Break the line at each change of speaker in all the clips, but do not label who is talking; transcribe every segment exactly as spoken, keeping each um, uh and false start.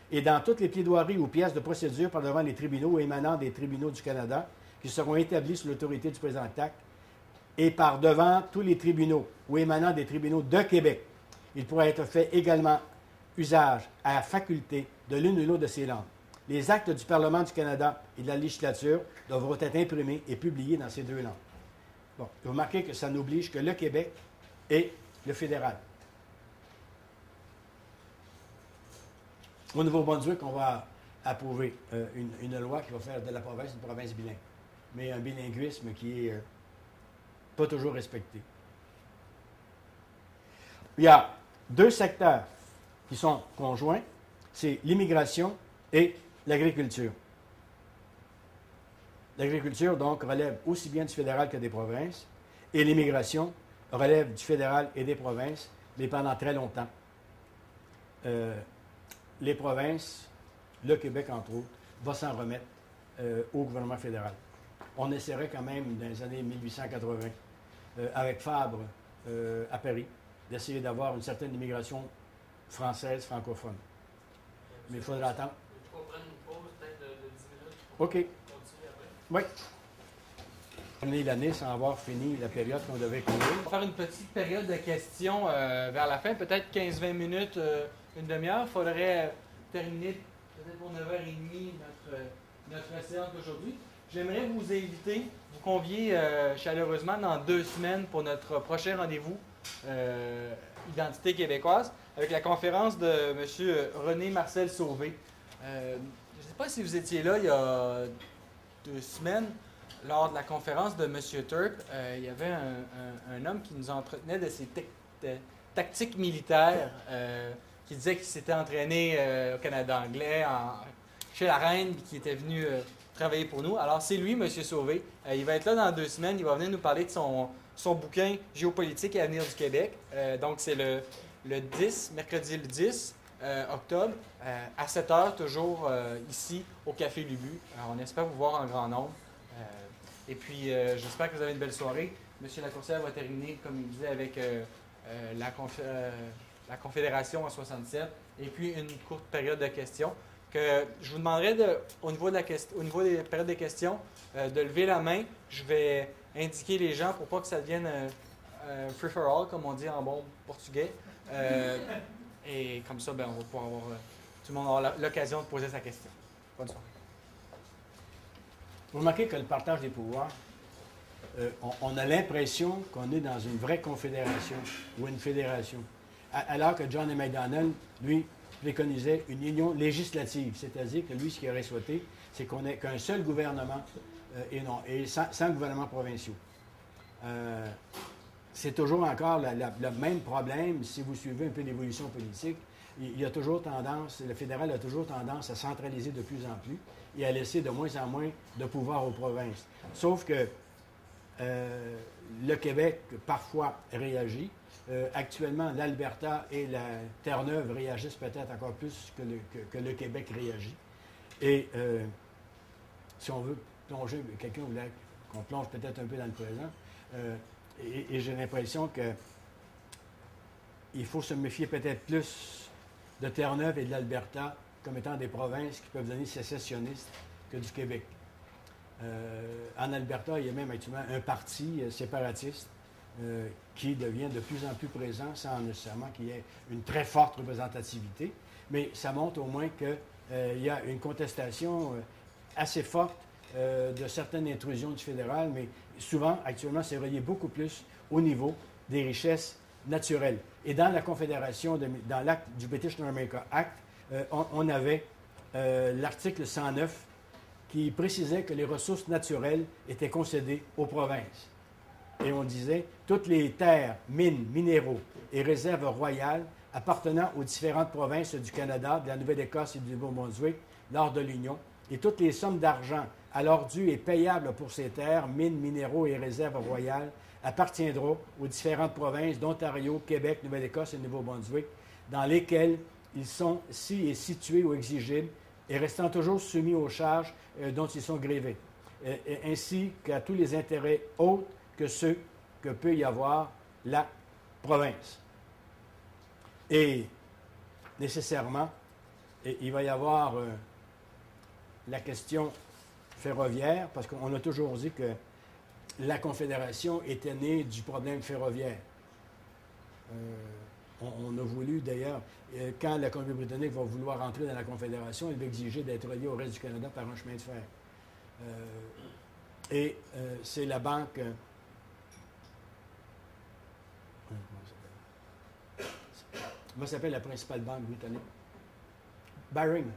et dans toutes les plaidoiries ou pièces de procédure par devant les tribunaux ou émanant des tribunaux du Canada qui seront établis sous l'autorité du présent acte et par devant tous les tribunaux ou émanant des tribunaux de Québec, il pourra être fait également usage à la faculté de l'une ou l'autre de ces langues. Les actes du Parlement du Canada et de la législature devront être imprimés et publiés dans ces deux langues. Bon, vous remarquez que ça n'oblige que le Québec et le fédéral. Au Nouveau-Brunswick, on va approuver euh, une, une loi qui va faire de la province une province bilingue, mais un bilinguisme qui est euh, pas toujours respecté. Il y a deux secteurs qui sont conjoints, c'est l'immigration et l'agriculture. L'agriculture, donc, relève aussi bien du fédéral que des provinces, et l'immigration relève du fédéral et des provinces, mais pendant très longtemps. Euh, les provinces, le Québec, entre autres, va s'en remettre euh, au gouvernement fédéral. On essaierait quand même, dans les années mille huit cent quatre-vingts, euh, avec Fabre euh, à Paris, d'essayer d'avoir une certaine immigration française, francophone. Mais il faudra attendre.
Je vais prendre une pause peut-être de, de dix minutes.
OK.
Continuer après.
Oui. Terminer l'année sans avoir fini la période qu'on devait couvrir.
On va faire une petite période de questions euh, vers la fin, peut-être quinze vingt minutes, euh, une demi-heure. Il faudrait euh, terminer peut-être pour neuf heures trente notre, notre séance d'aujourd'hui. J'aimerais vous inviter, vous convier euh, chaleureusement dans deux semaines pour notre prochain rendez-vous euh, Identité québécoise avec la conférence de M. René Marcel Sauvé. Euh, je ne sais pas si vous étiez là il y a deux semaines. Lors de la conférence de M. Turp, euh, il y avait un, un, un homme qui nous entretenait de ses tactiques militaires, euh, qui disait qu'il s'était entraîné euh, au Canada anglais, en, chez la reine, puis qui était venu euh, travailler pour nous. Alors, c'est lui, M. Sauvé. Euh, il va être là dans deux semaines. Il va venir nous parler de son, son bouquin « Géopolitique et avenir du Québec euh, ». Donc, c'est le, le dix, mercredi le dix euh, octobre, euh, à sept heures, toujours euh, ici, au Café Lubu. Alors, on espère vous voir en grand nombre. Euh, Et puis, euh, j'espère que vous avez une belle soirée. Monsieur Lacourcière va terminer, comme il disait, avec euh, euh, la, conf euh, la Confédération en soixante-sept. Et puis, une courte période de questions. Que je vous demanderai, de, au, niveau de la au niveau des périodes de questions, euh, de lever la main. Je vais indiquer les gens pour pas que ça devienne euh, euh, free for all, comme on dit en bon portugais. Euh, et comme ça, ben, on va pouvoir avoir, euh, tout le monde avoir l'occasion de poser sa question. Bonne soirée.
Vous remarquez que le partage des pouvoirs, euh, on, on a l'impression qu'on est dans une vraie confédération ou une fédération. À, alors que John A. Macdonald, lui, préconisait une union législative, c'est-à-dire que lui, ce qu'il aurait souhaité, c'est qu'on ait qu'un seul gouvernement euh, et, non, et sans, sans gouvernements provinciaux. Euh, c'est toujours encore la, la, le même problème si vous suivez un peu l'évolution politique. Il y a toujours tendance, le fédéral a toujours tendance à centraliser de plus en plus et à laisser de moins en moins de pouvoir aux provinces. Sauf que euh, le Québec, parfois, réagit. Euh, actuellement, l'Alberta et la Terre-Neuve réagissent peut-être encore plus que le, que, que le Québec réagit. Et euh, si on veut plonger, quelqu'un voulait qu'on plonge peut-être un peu dans le présent, euh, et, et j'ai l'impression que il faut se méfier peut-être plus de Terre-Neuve et de l'Alberta comme étant des provinces qui peuvent devenir sécessionnistes que du Québec. Euh, en Alberta, il y a même actuellement un parti euh, séparatiste euh, qui devient de plus en plus présent sans nécessairement qu'il y ait une très forte représentativité, mais ça montre au moins qu'il euh, y a une contestation euh, assez forte euh, de certaines intrusions du fédéral, mais souvent, actuellement, c'est relié beaucoup plus au niveau des richesses naturelles. Et dans la Confédération, de, dans l'acte du British North America Act, euh, on, on avait euh, l'article cent neuf qui précisait que les ressources naturelles étaient concédées aux provinces. Et on disait, toutes les terres, mines, minéraux et réserves royales appartenant aux différentes provinces du Canada, de la Nouvelle-Écosse et du Nouveau-Brunswick lors de l'Union, et toutes les sommes d'argent alors dues et payables pour ces terres, mines, minéraux et réserves royales appartiendront aux différentes provinces d'Ontario, Québec, Nouvelle-Écosse et Nouveau-Brunswick, dans lesquelles ils sont si et situés ou exigibles, et restant toujours soumis aux charges euh, dont ils sont grévés, euh, ainsi qu'à tous les intérêts autres que ceux que peut y avoir la province. Et nécessairement, et il va y avoir euh, la question ferroviaire, parce qu'on a toujours dit que la Confédération était née du problème ferroviaire. Euh, on, on a voulu, d'ailleurs, euh, quand la Colombie-Britannique va vouloir entrer dans la Confédération, elle va exiger d'être reliée au reste du Canada par un chemin de fer. Euh, et euh, c'est la banque... Euh, comment s'appelle la principale banque britannique? Baring.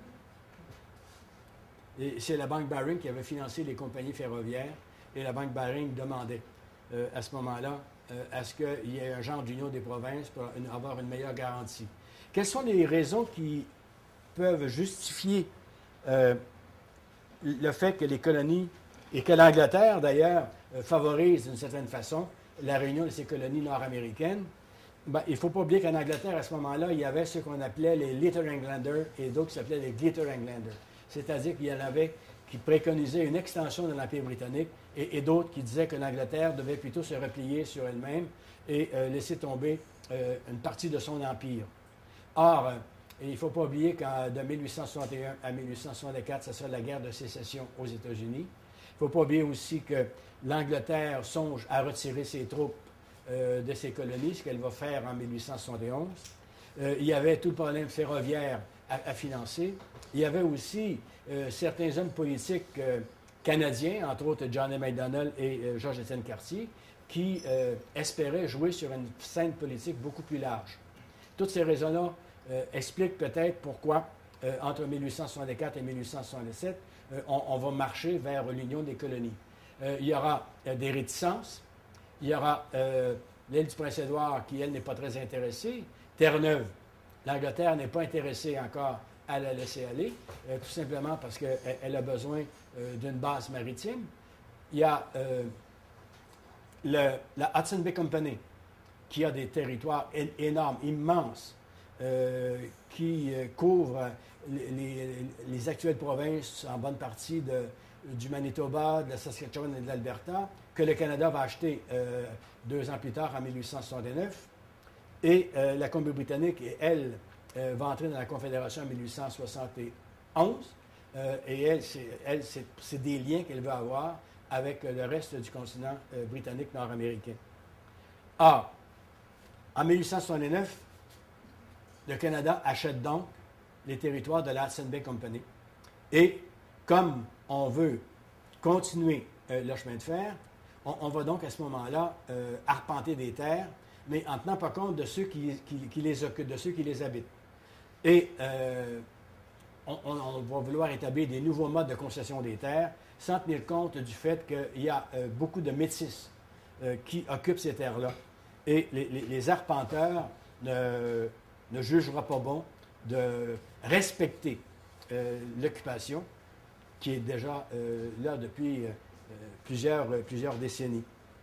Et c'est la banque Baring qui avait financé les compagnies ferroviaires, et la banque Baring demandait euh, à ce moment-là euh, à ce qu'il y ait un genre d'union des provinces pour une, avoir une meilleure garantie. Quelles sont les raisons qui peuvent justifier euh, le fait que les colonies, et que l'Angleterre, d'ailleurs, euh, favorise d'une certaine façon la réunion de ces colonies nord-américaines? Ben, il ne faut pas oublier qu'en Angleterre, à ce moment-là, il y avait ce qu'on appelait les Little Englanders et d'autres qui s'appelaient les Glitter Englanders. C'est-à-dire qu'il y en avait qui préconisaient une extension de l'Empire britannique et, et d'autres qui disaient que l'Angleterre devait plutôt se replier sur elle-même et euh, laisser tomber euh, une partie de son empire. Or, euh, il ne faut pas oublier qu'en de mille huit cent soixante et un à mille huit cent soixante-quatre, ce sera la guerre de sécession aux États-Unis. Il ne faut pas oublier aussi que l'Angleterre songe à retirer ses troupes euh, de ses colonies, ce qu'elle va faire en mille huit cent soixante et onze. Euh, il y avait tout le problème ferroviaire à, à financer. Il y avait aussi euh, certains hommes politiques euh, canadiens, entre autres John A. Macdonald et euh, Georges Étienne Cartier, qui euh, espéraient jouer sur une scène politique beaucoup plus large. Toutes ces raisons-là euh, expliquent peut-être pourquoi, euh, entre mille huit cent soixante-quatre et mille huit cent soixante-dix-sept, euh, on, on va marcher vers l'union des colonies. Euh, il y aura euh, des réticences. Il y aura euh, l'île du Prince-Édouard qui, elle, n'est pas très intéressée. Terre-Neuve, l'Angleterre n'est pas intéressée encore à la laisser aller, euh, tout simplement parce qu'elle elle a besoin euh, d'une base maritime. Il y a euh, le, la Hudson Bay Company, qui a des territoires é- énormes, immenses, euh, qui euh, couvrent les, les, les actuelles provinces, en bonne partie de, du Manitoba, de la Saskatchewan et de l'Alberta, que le Canada va acheter euh, deux ans plus tard, en mille huit cent soixante-neuf. Et euh, la Colombie-Britannique, elle, euh, va entrer dans la Confédération en mille huit cent soixante et onze. Euh, et elle, c'est, elle c'est, c'est des liens qu'elle veut avoir avec euh, le reste du continent euh, britannique nord-américain. Or, en mille huit cent soixante-neuf, le Canada achète donc les territoires de la Hudson Bay Company. Et comme on veut continuer euh, le chemin de fer, on, on va donc à ce moment-là euh, arpenter des terres, mais en tenant pas compte de ceux qui, qui, qui les occupent, de ceux qui les habitent. Et euh, on, on, on va vouloir établir des nouveaux modes de concession des terres sans tenir compte du fait qu'il y a euh, beaucoup de métis euh, qui occupent ces terres-là. Et les, les, les arpenteurs ne, ne jugeront pas bon de respecter euh, l'occupation qui est déjà euh, là depuis euh, plusieurs, euh, plusieurs décennies.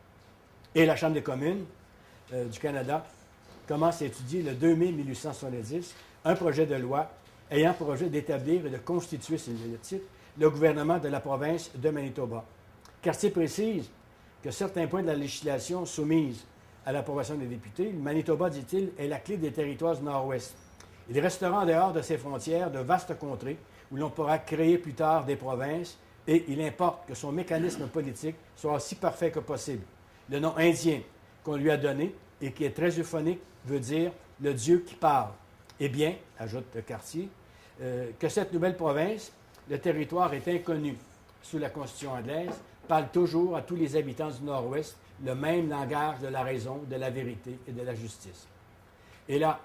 Et la Chambre des communes euh, du Canada commence à étudier le deux mai mille huit cent soixante-dix un projet de loi ayant pour projet d'établir et de constituer, c'est le titre, le gouvernement de la province de Manitoba. Cartier précise que certains points de la législation soumise à l'approbation des députés, le Manitoba, dit-il, est la clé des territoires du Nord-Ouest. Il restera en dehors de ses frontières de vastes contrées où l'on pourra créer plus tard des provinces et il importe que son mécanisme politique soit aussi parfait que possible. Le nom indien qu'on lui a donné et qui est très euphonique veut dire « le Dieu qui parle ». Eh bien, ajoute Cartier, euh, que cette nouvelle province, le territoire est inconnu sous la Constitution anglaise, parle toujours à tous les habitants du Nord-Ouest le même langage de la raison, de la vérité et de la justice. Et là,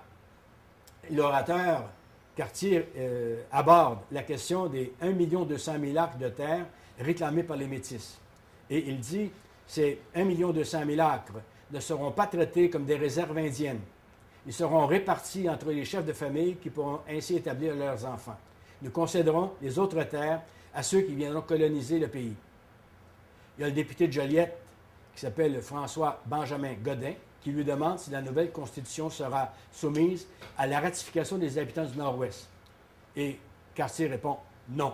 l'orateur Cartier euh, aborde la question des un million deux cent mille acres de terre réclamés par les Métis. Et il dit, ces un million deux cent mille acres ne seront pas traités comme des réserves indiennes. Ils seront répartis entre les chefs de famille qui pourront ainsi établir leurs enfants. Nous concéderons les autres terres à ceux qui viendront coloniser le pays. Il y a le député de Joliette, qui s'appelle François Benjamin Godin, qui lui demande si la nouvelle Constitution sera soumise à la ratification des habitants du Nord-Ouest. Et Cartier répond non.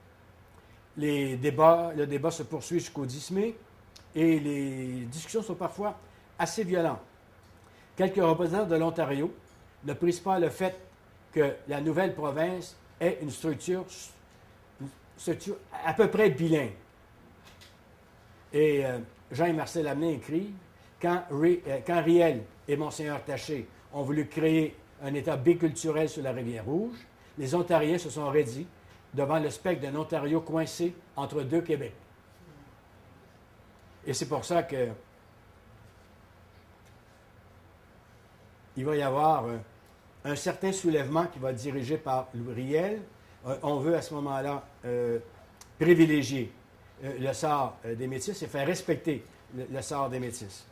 Les débats, le débat se poursuit jusqu'au dix mai et les discussions sont parfois assez violentes. Quelques représentants de l'Ontario ne prisent pas le fait que la nouvelle province est une structure, une structure à peu près bilingue. Et euh, Jean et Marcel Amenet écrivent quand, Ri, euh, quand Riel et Monseigneur Taché ont voulu créer un État biculturel sur la Rivière-Rouge, les Ontariens se sont raidis devant le spectre d'un Ontario coincé entre deux Québec. Et c'est pour ça que il va y avoir euh, un certain soulèvement qui va être dirigé par Louis Riel. Euh, on veut à ce moment-là euh, privilégier euh, le sort euh, des Métis et faire respecter le, le sort des Métis.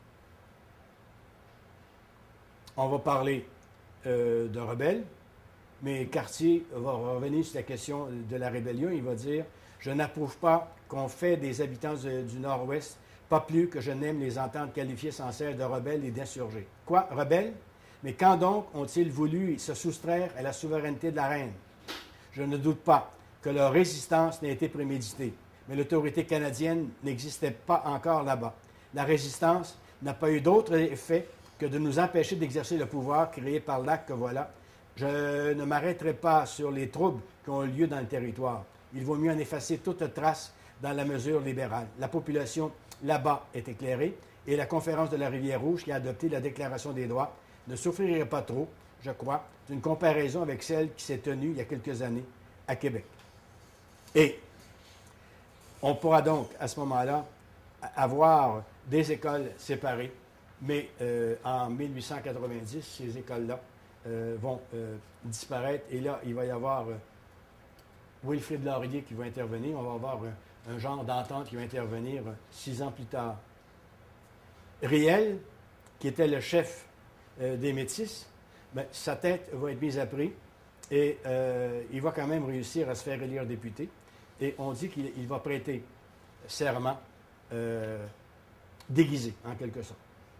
On va parler euh, de rebelles, mais Cartier va revenir sur la question de la rébellion. Il va dire « Je n'approuve pas qu'on fait des habitants de, du Nord-Ouest, pas plus que je n'aime les entendre qualifier sans cesse de rebelles et d'insurgés. » Quoi, rebelles? Mais quand donc ont-ils voulu se soustraire à la souveraineté de la reine? Je ne doute pas que leur résistance n'ait été préméditée, mais l'autorité canadienne n'existait pas encore là-bas. La résistance n'a pas eu d'autre effet que de nous empêcher d'exercer le pouvoir créé par l'acte que voilà. Je ne m'arrêterai pas sur les troubles qui ont eu lieu dans le territoire. Il vaut mieux en effacer toute trace dans la mesure libérale. La population là-bas est éclairée et la conférence de la Rivière-Rouge qui a adopté la Déclaration des droits ne souffrirait pas trop, je crois, d'une comparaison avec celle qui s'est tenue il y a quelques années à Québec. Et on pourra donc, à ce moment-là, avoir des écoles séparées, mais euh, en mille huit cent quatre-vingt-dix, ces écoles-là euh, vont euh, disparaître, et là, il va y avoir euh, Wilfrid Laurier qui va intervenir, on va avoir un, un genre d'entente qui va intervenir euh, six ans plus tard. Riel, qui était le chef euh, des Métis, bien, sa tête va être mise à prix, et euh, il va quand même réussir à se faire élire député, et on dit qu'il il va prêter serment euh, déguisé, en quelque sorte.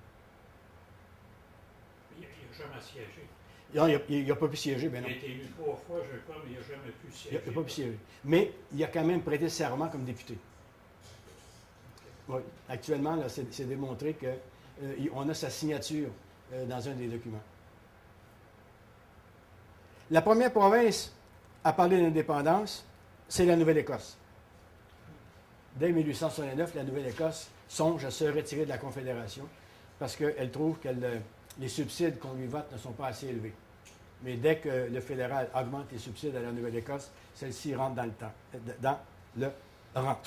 Il n'a jamais siégé.
Non, il n'a pas pu siéger, bien non.
Il a été élu trois fois, je crois, mais il n'a jamais pu siéger.
Il n'a pas pu siéger. Mais il a quand même prêté serment comme député. Oui. Actuellement, là, c'est, c'est démontré qu'on euh, a sa signature euh, dans un des documents. La première province à parler d'indépendance, c'est la Nouvelle-Écosse. Dès mille huit cent soixante-neuf, la Nouvelle-Écosse songe à se retirer de la Confédération parce qu'elle trouve que le, les subsides qu'on lui vote ne sont pas assez élevés. Mais dès que le fédéral augmente les subsides à la Nouvelle-Écosse, celle-ci rentre dans le temps, dans le rang.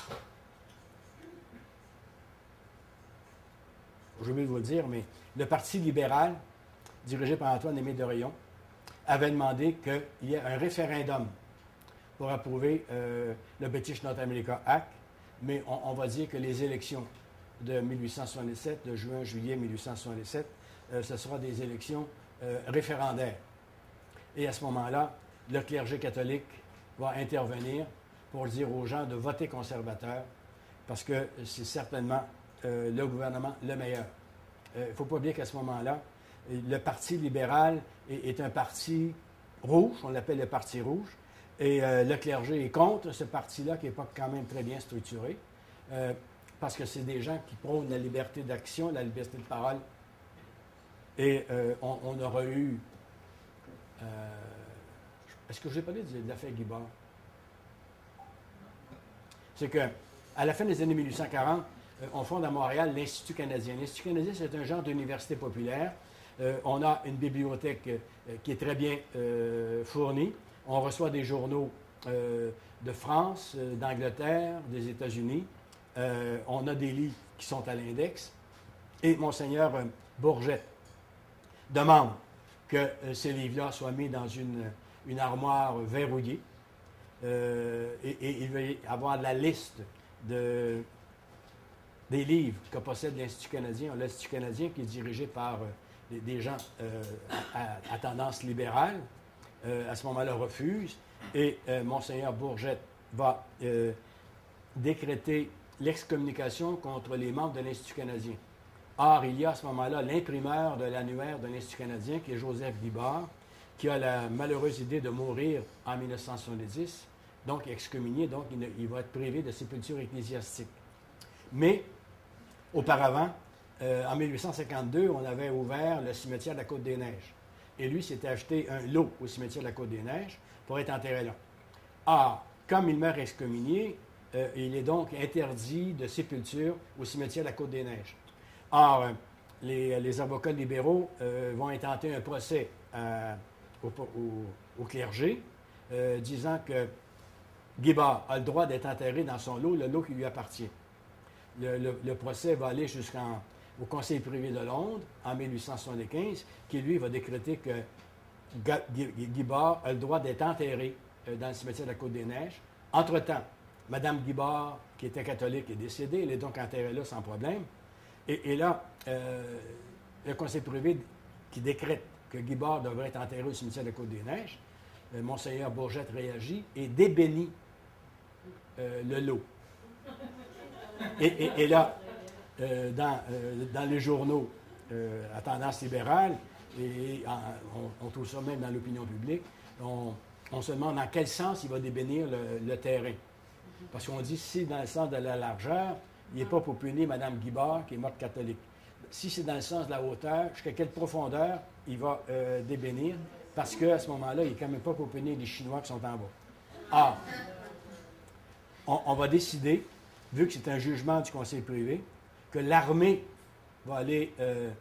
J'ai oublié de vous le dire, mais le Parti libéral, dirigé par Antoine-Aimé de Rayon, avait demandé qu'il y ait un référendum pour approuver euh, le British North America Act, mais on, on va dire que les élections de mille huit cent soixante-dix-sept, de juin-juillet mille huit cent soixante-dix-sept, euh, ce sera des élections euh, référendaires. Et à ce moment-là, le clergé catholique va intervenir pour dire aux gens de voter conservateur, parce que c'est certainement euh, le gouvernement le meilleur. Il euh, ne faut pas oublier qu'à ce moment-là, le Parti libéral est, est un parti rouge, on l'appelle le Parti rouge, et euh, le clergé est contre ce parti-là qui n'est pas quand même très bien structuré, euh, parce que c'est des gens qui prônent la liberté d'action, la liberté de parole. Et euh, on, on aura eu... Euh, est-ce que j'ai parlé de, de l'affaire Guibard? C'est qu'à la fin des années mille huit cent quarante, euh, on fonde à Montréal l'Institut canadien. L'Institut canadien, c'est un genre d'université populaire. Euh, on a une bibliothèque euh, qui est très bien euh, fournie. On reçoit des journaux euh, de France, euh, d'Angleterre, des États-Unis. Euh, on a des livres qui sont à l'index. Et Monseigneur euh, Bourget demande que euh, ces livres-là soient mis dans une, une armoire verrouillée. Euh, et, et il va y avoir la liste de, des livres que possède l'Institut canadien. L'Institut canadien qui est dirigé par euh, des, des gens euh, à, à tendance libérale. Euh, à ce moment-là, refuse. Et euh, Monseigneur Bourget va euh, décréter l'excommunication contre les membres de l'Institut canadien. Or, il y a à ce moment-là l'imprimeur de l'annuaire de l'Institut canadien, qui est Joseph Guibard, qui a la malheureuse idée de mourir en mille neuf cent soixante-dix, donc excommunié, donc il, ne, il va être privé de sépulture ecclésiastique. Mais, auparavant, euh, en mille huit cent cinquante-deux, on avait ouvert le cimetière de la Côte-des-Neiges. et lui s'était acheté un lot au cimetière de la Côte-des-Neiges pour être enterré là. Or, comme il meurt excommunié, euh, il est donc interdit de sépulture au cimetière de la Côte-des-Neiges. Or, euh, les, les avocats libéraux euh, vont intenter un procès à, au, au, au clergé, euh, disant que Guibard a le droit d'être enterré dans son lot, le lot qui lui appartient. Le, le, le procès va aller jusqu'au Conseil privé de Londres en mille huit cent soixante-quinze, qui lui va décréter que Guibard a le droit d'être enterré euh, dans le cimetière de la Côte-des-Neiges. Entre-temps, Mme Guibard, qui était catholique, est décédée, elle est donc enterrée là sans problème. Et, et là, euh, le Conseil privé qui décrète que Guibard devrait être enterré au cimetière de la Côte-des-Neiges, euh, Monseigneur Bourgette réagit et débénit euh, le lot. Et, et, et là, euh, dans, euh, dans les journaux euh, à tendance libérale, et en, on, on trouve ça même dans l'opinion publique, on, on se demande dans quel sens il va débénir le, le terrain. Parce qu'on dit, si dans le sens de la largeur, il n'est pas pour punir Mme Guibard, qui est morte catholique. Si c'est dans le sens de la hauteur, jusqu'à quelle profondeur il va euh, débénir, parce qu'à ce moment-là, il n'est quand même pas pour punir les Chinois qui sont en bas. Ah, on, on va décider, vu que c'est un jugement du Conseil privé, que l'armée va aller euh,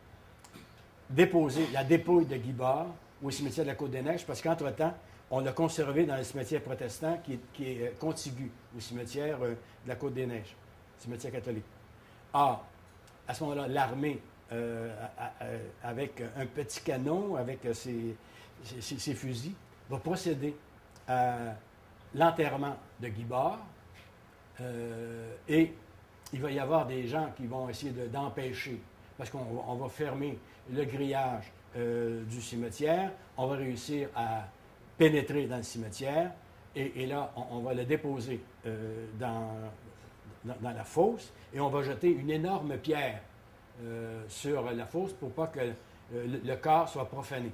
déposer la dépouille de Guibard au cimetière de la Côte-des-Neiges, parce qu'entre-temps, on l'a conservé dans le cimetière protestant qui est, qui est euh, contigu au cimetière euh, de la Côte-des-Neiges, cimetière catholique. Ah, à ce moment-là, l'armée, euh, à, à, avec un petit canon, avec euh, ses, ses, ses fusils, va procéder à l'enterrement de Guibard. Euh, et il va y avoir des gens qui vont essayer de, d'empêcher, parce qu'on on va fermer le grillage euh, du cimetière, on va réussir à pénétrer dans le cimetière, et, et là, on, on va le déposer euh, dans, dans, dans la fosse, et on va jeter une énorme pierre euh, sur la fosse pour pas que euh, le, le corps soit profané.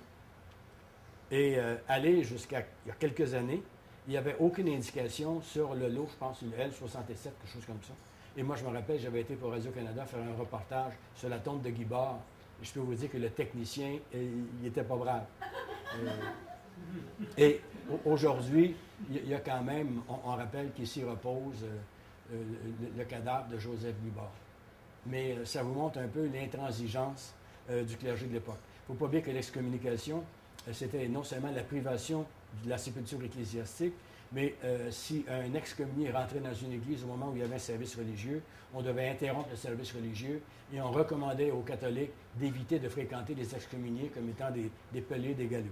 Et euh, aller jusqu'à il y a quelques années, il n'y avait aucune indication sur le lot, je pense, une L soixante-sept, quelque chose comme ça. Et moi, je me rappelle, j'avais été pour Radio-Canada faire un reportage sur la tombe de Guibard. Et je peux vous dire que le technicien, il n'était pas brave. Euh, et aujourd'hui, il y a quand même, on, on rappelle qu'ici repose euh, le, le cadavre de Joseph Guibard. Mais euh, ça vous montre un peu l'intransigeance euh, du clergé de l'époque. Il ne faut pas oublier que l'excommunication, euh, c'était non seulement la privation de la sépulture ecclésiastique, mais euh, si un excommunié rentrait dans une église au moment où il y avait un service religieux, on devait interrompre le service religieux et on recommandait aux catholiques d'éviter de fréquenter les excommuniés comme étant des, des pelés, des galous.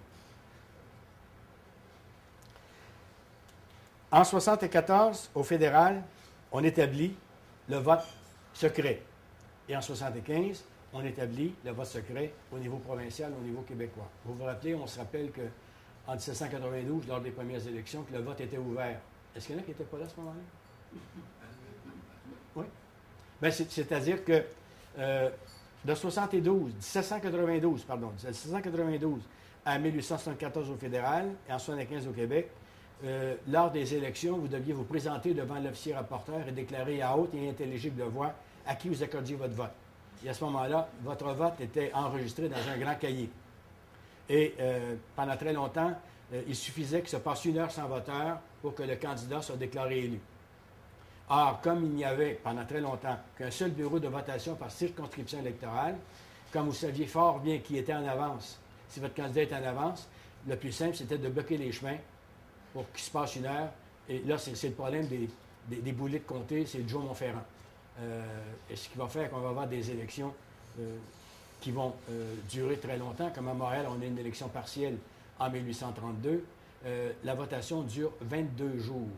En soixante-quatorze, au fédéral, on établit le vote secret. Et en soixante-quinze, on établit le vote secret au niveau provincial, au niveau québécois. Vous vous rappelez, on se rappelle que en dix-sept cent quatre-vingt-douze, lors des premières élections, que le vote était ouvert. Est-ce qu'il y en a qui n'étaient pas là à ce moment-là? Oui. Bien, c'est, c'est-à-dire que euh, de soixante-douze, dix-sept cent quatre-vingt-douze, pardon, de dix-sept cent quatre-vingt-douze à mille huit cent soixante-quatorze au fédéral et en soixante-quinze au Québec, euh, lors des élections, vous deviez vous présenter devant l'officier rapporteur et déclarer à haute et intelligible voix à qui vous accordiez votre vote. Et à ce moment-là, votre vote était enregistré dans un grand cahier. Et euh, pendant très longtemps, euh, il suffisait que se passe une heure sans voteur pour que le candidat soit déclaré élu. Or, comme il n'y avait pendant très longtemps qu'un seul bureau de votation par circonscription électorale, comme vous saviez fort bien qui était en avance, si votre candidat était en avance, le plus simple, c'était de bloquer les chemins pour qu'il se passe une heure. Et là, c'est, c'est le problème des, des, des boulets de comté, c'est Joe Monferrand. Euh, et ce qui va faire qu'on va avoir des élections euh, qui vont euh, durer très longtemps. Comme à Montréal, on a une élection partielle en mille huit cent trente-deux. Euh, la votation dure vingt-deux jours.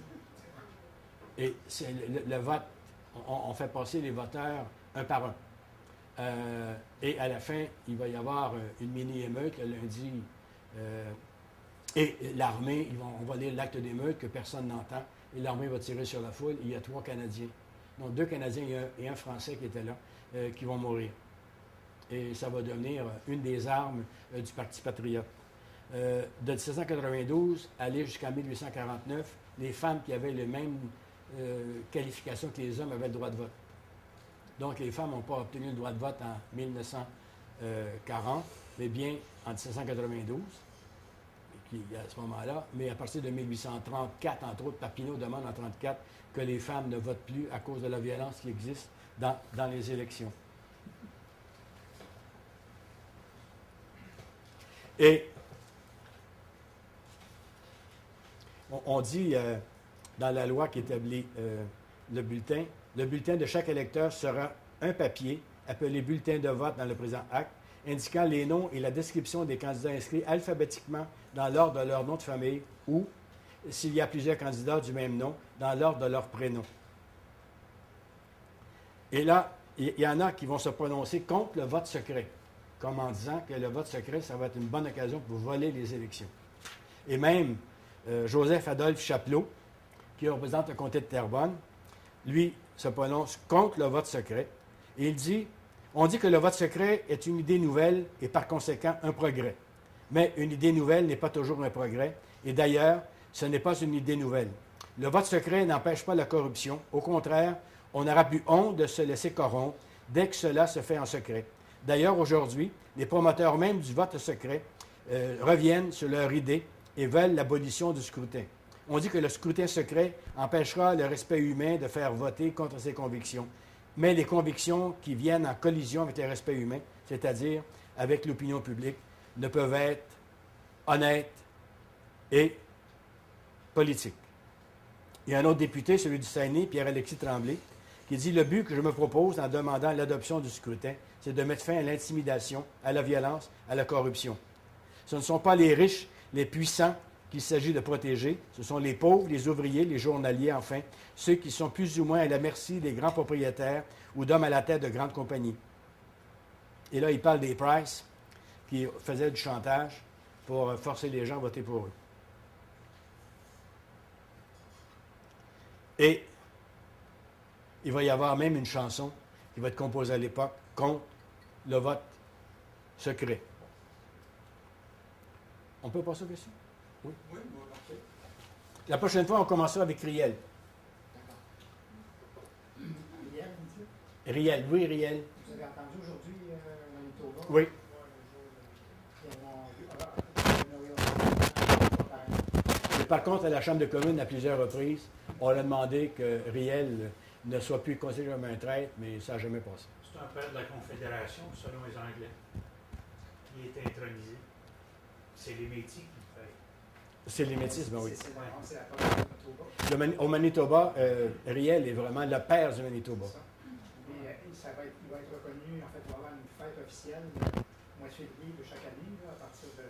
Et c'est le, le vote, on, on fait passer les voteurs un par un. Euh, et à la fin, il va y avoir une mini-émeute le lundi. Euh, et l'armée, ils vont, on va lire l'acte d'émeute que personne n'entend. Et l'armée va tirer sur la foule. Il y a trois Canadiens. Donc deux Canadiens et un, et un Français qui étaient là, euh, qui vont mourir. Et ça va devenir une des armes euh, du Parti patriote. Euh, de dix-sept cent quatre-vingt-douze aller jusqu'en mille huit cent quarante-neuf, les femmes qui avaient les mêmes euh, qualifications que les hommes avaient le droit de vote. Donc les femmes n'ont pas obtenu le droit de vote en mille neuf cent quarante. mais bien en dix-sept cent quatre-vingt-douze, qui, à ce moment-là, mais à partir de mille huit cent trente-quatre, entre autres, Papineau demande en mille huit cent trente-quatre que les femmes ne votent plus à cause de la violence qui existe dans, dans les élections. Et on, on dit euh, dans la loi qui établit euh, le bulletin, le bulletin de chaque électeur sera un papier appelé bulletin de vote dans le présent acte, indiquant les noms et la description des candidats inscrits alphabétiquement dans l'ordre de leur nom de famille ou, s'il y a plusieurs candidats du même nom, dans l'ordre de leur prénom. Et là, il y, y en a qui vont se prononcer contre le vote secret, comme en disant que le vote secret, ça va être une bonne occasion pour voler les élections. Et même euh, Joseph-Adolphe Chapelot, qui représente le comté de Terrebonne, lui se prononce contre le vote secret. Et il dit, on dit que le vote secret est une idée nouvelle et par conséquent un progrès. Mais une idée nouvelle n'est pas toujours un progrès. Et d'ailleurs, ce n'est pas une idée nouvelle. Le vote secret n'empêche pas la corruption. Au contraire, on n'aura plus honte de se laisser corrompre dès que cela se fait en secret. D'ailleurs, aujourd'hui, les promoteurs même du vote secret euh, reviennent sur leur idée et veulent l'abolition du scrutin. On dit que le scrutin secret empêchera le respect humain de faire voter contre ses convictions. Mais les convictions qui viennent en collision avec le respect humain, c'est-à-dire avec l'opinion publique, ne peuvent être honnêtes et politiques. Il y a un autre député, celui du Saguenay, Pierre-Alexis Tremblay, qui dit « Le but que je me propose en demandant l'adoption du scrutin, c'est de mettre fin à l'intimidation, à la violence, à la corruption. Ce ne sont pas les riches, les puissants qu'il s'agit de protéger, ce sont les pauvres, les ouvriers, les journaliers, enfin, ceux qui sont plus ou moins à la merci des grands propriétaires ou d'hommes à la tête de grandes compagnies. » Et là, il parle des Price, qui faisaient du chantage pour forcer les gens à voter pour eux. Et il va y avoir même une chanson qui va être composée à l'époque contre le vote secret. On peut passer aux questions? Oui.
Oui, bon, parfait.
La prochaine fois, on commencera avec Riel.
Riel, vous dites?
Riel, oui, Riel.
Vous avez entendu aujourd'hui euh, Manitoba?
Oui. Et par contre, à la Chambre de communes, à plusieurs reprises, on a demandé que Riel ne soit plus considéré comme un traître, mais ça n'a jamais passé.
C'est un père de la Confédération, selon les Anglais. Il est intronisé. C'est les Métis qui le fait.
C'est les Métis, ben oui.
C'est la, c'est la province de Manitoba.
Le Mani- au Manitoba, euh, Riel est vraiment le père du Manitoba.
C'est ça. Et, euh, ça va être, il va être reconnu, en fait, il va y avoir une fête officielle au mois de février de chaque année, là, à partir de...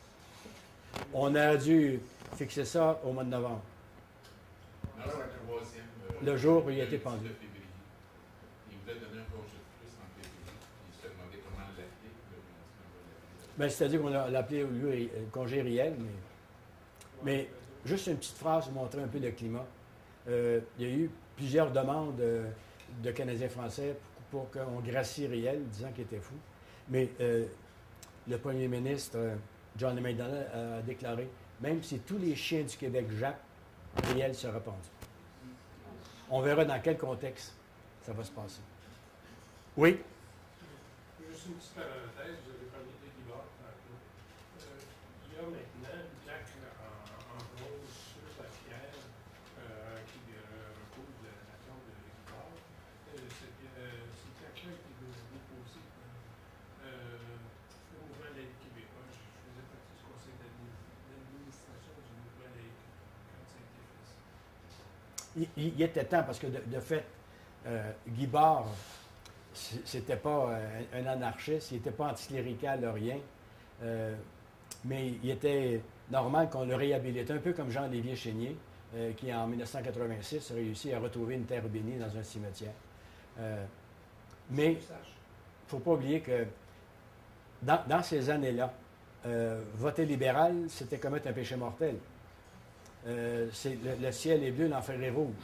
On a dû fixer ça au mois de novembre,
Non, c'est le troisième. euh,
le jour où il a été
le
pendu.
dix-neuf février. Il voulait donner un congé de plus en février. Il se demandait comment l'appeler. Puis là, on a dit qu'on va l'appeler.
Ben, c'est-à-dire qu'on a appelé lui euh, congé Riel, mais, mais juste une petite phrase pour montrer un peu le climat. Euh, il y a eu plusieurs demandes euh, de Canadiens français pour, pour qu'on gracie Riel, disant qu'il était fou. Mais euh, le premier ministre, euh, John McDonnell, a déclaré, même si tous les chiens du Québec jappent, Riel sera pendu. On verra dans quel contexte ça va se passer. Oui?
Juste une petite parenthèse, vous avez parlé de Guibard tantôt. Euh, il y a maintenant une plaque en, en rose sur la pierre euh, qui euh, recouvre la, la tombe de Guibard. Euh, cette euh, cette plaque-là a été déposée euh, au mouvement laïque québécois. Je, je faisais partie du conseil d'administration du mouvement laïque quand ça a été fait.
Il, il- il était temps, parce que de, de fait, euh, Guy Barre, c- c'était pas euh, un anarchiste, il n'était pas anticlérical, rien. Euh, mais il était normal qu'on le réhabilite, un peu comme Jean Lévier-Chénier, euh, qui en mille neuf cent quatre-vingt-six a réussi à retrouver une terre bénie dans un cimetière. Euh, mais il ne faut pas oublier que dans, dans ces années-là, euh, voter libéral, c'était commettre un péché mortel. Euh, c'est le, le ciel est bleu, l'enfer est rouge.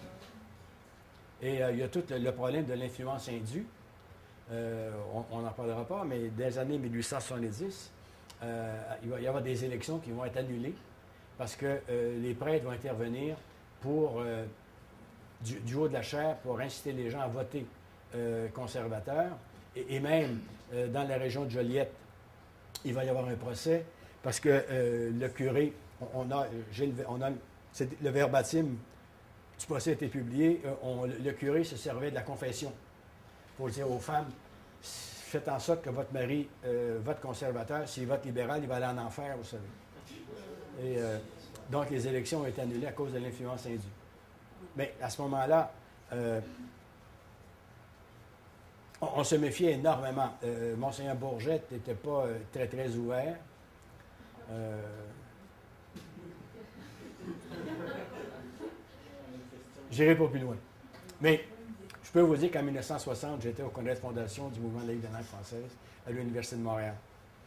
Et euh, il y a tout le, le problème de l'influence indue. Euh, on n'en parlera pas, mais dès les années mille huit cent soixante-dix, euh, il va y avoir des élections qui vont être annulées parce que euh, les prêtres vont intervenir pour, euh, du, du haut de la chaire pour inciter les gens à voter euh, conservateur. Et, et même euh, dans la région de Joliette, il va y avoir un procès parce que euh, le curé, on, on a, j'ai le, on a c'est, le verbatim du procès a été publié, euh, on, le curé se servait de la confession pour dire aux femmes, faites en sorte que votre mari euh, vote conservateur, s'il vote libéral, il va aller en enfer, vous savez. Et euh, donc les élections ont été annulées à cause de l'influence indue. Mais à ce moment-là, euh, on, on se méfiait énormément. Euh, Monseigneur Bourgette n'était pas euh, très, très ouvert. Euh, J'irai pas plus loin. Mais je peux vous dire qu'en mille neuf cent soixante, j'étais au congrès de fondation du mouvement de la Ligue de langue française à l'Université de Montréal.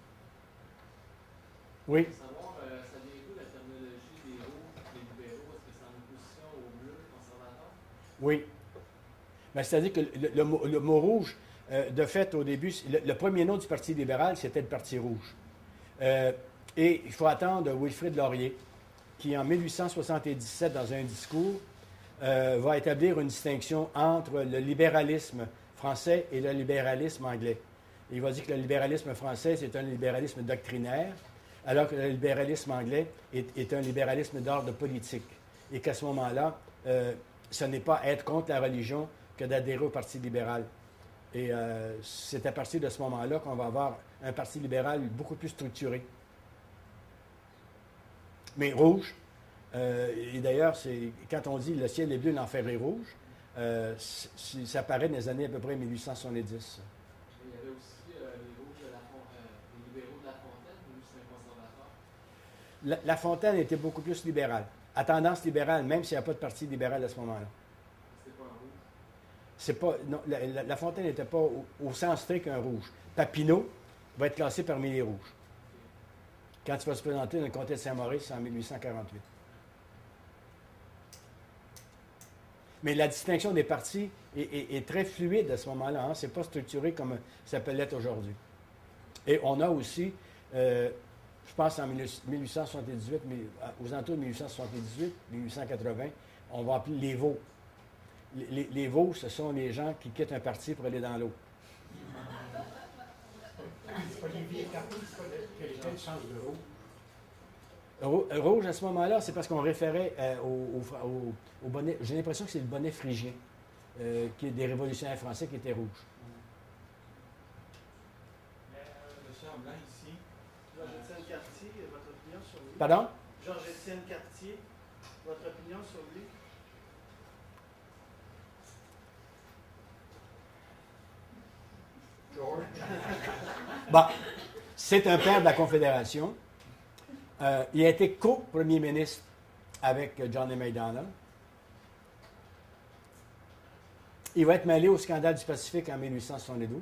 Oui?
Savoir, euh, ça vient d'où la terminologie des rouges, des libéraux? Est-ce que c'est en opposition aux bleus conservateurs?
Oui. Ben, c'est-à-dire que le, le, mot, le mot rouge, euh, de fait, au début, le, le premier nom du Parti libéral, c'était le Parti rouge. Euh, et il faut attendre Wilfrid Laurier, qui en mille huit cent soixante-dix-sept, dans un discours, euh, va établir une distinction entre le libéralisme français et le libéralisme anglais. Et il va dire que le libéralisme français, c'est un libéralisme doctrinaire, alors que le libéralisme anglais est, est un libéralisme d'ordre politique. Et qu'à ce moment-là, euh, ce n'est pas être contre la religion que d'adhérer au Parti libéral. Et euh, c'est à partir de ce moment-là qu'on va avoir un Parti libéral beaucoup plus structuré. Mais rouge, euh, et d'ailleurs, c'est, quand on dit « le ciel est bleu, l'enfer est rouge euh, », ça paraît dans les années à peu près mille huit cent soixante-dix.
Il y avait aussi euh, les rouges de la Fontaine, euh, les libéraux de La Fontaine, ou c'est un conservateur?
La, la Fontaine était beaucoup plus libérale, à tendance libérale, même s'il n'y a pas de parti libéral à ce moment-là.
C'était pas un rouge?
C'est pas, non, la, la, la Fontaine n'était pas au, au sens strict un rouge. Papineau va être classé parmi les rouges. Quand il va se présenter dans le comté de Saint-Maurice en mille huit cent quarante-huit. Mais la distinction des partis est, est, est très fluide à ce moment-là. Hein? Ce n'est pas structuré comme ça peut l'être aujourd'hui. Et on a aussi, euh, je pense en mille huit cent soixante-dix-huit, aux alentours de mille huit cent soixante-dix-huit, mille huit cent quatre-vingts, on va appeler les veaux. Les, les, les veaux, ce sont les gens qui quittent un parti pour aller dans l'autre.
C'est pas les vieilles cartes, c'est pas
Quel était le sens de rouge?
Rouge, à ce moment-là, c'est parce qu'on référait euh, au, au, au, au bonnet. J'ai l'impression que c'est le bonnet phrygien, euh, qui est des révolutionnaires français qui étaient rouges.
Euh, monsieur en blanc ici.
Georges-Étienne Cartier, votre opinion sur lui?
Pardon?
Georges-Étienne Cartier, votre opinion sur lui?
George?
Bon, c'est un père de la Confédération. Euh, il a été co-premier ministre avec John A. Macdonald. Il va être mêlé au scandale du Pacifique en mille huit cent soixante-douze.